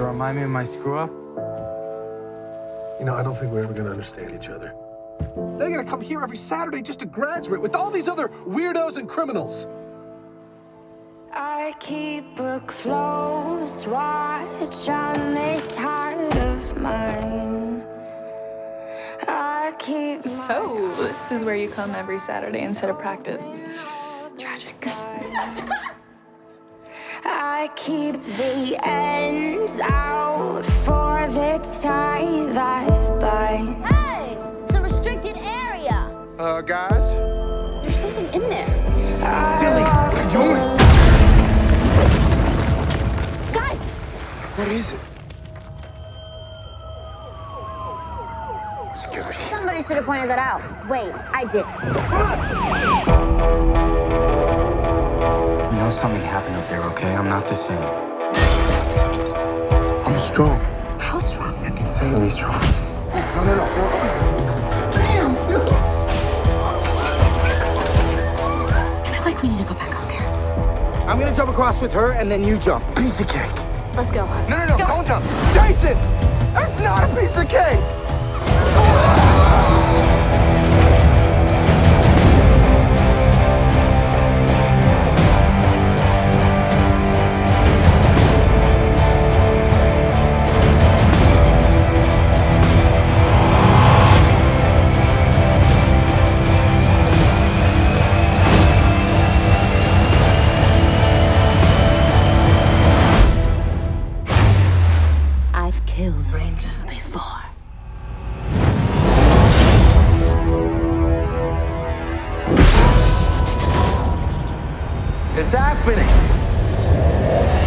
to remind me of my screw-up? You know, I don't think we're ever gonna understand each other. They're gonna come here every Saturday just to graduate with all these other weirdos and criminals. I keep a close watch on this heart of mine. I keep So, this is where you come every Saturday instead of practice. Tragic. I keep the ends out for the tie that binds. Hey, it's a restricted area. Guys? There's something in there. Dilly, what are you doing? Guys, What is it? Security. somebody should have pointed that out. Wait, I did. You know something happened up there, okay? I'm not the same. I'm strong. How strong? Insanely strong. No. I feel like we need to go back up there. I'm gonna jump across with her, and then you jump. Piece of cake. Let's go. No, don't jump. Jason! That's not a piece of cake! I've killed rangers before. It's happening!